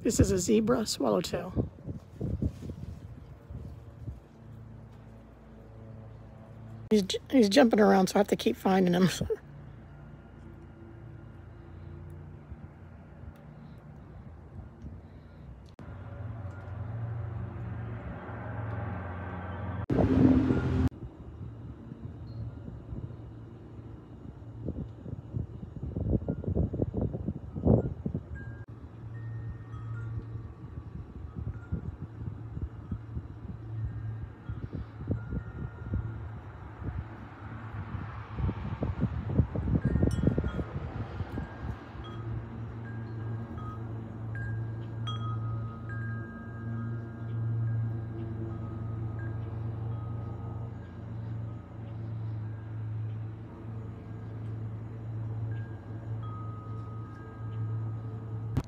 This is a zebra swallowtail. He's jumping around, so I have to keep finding him.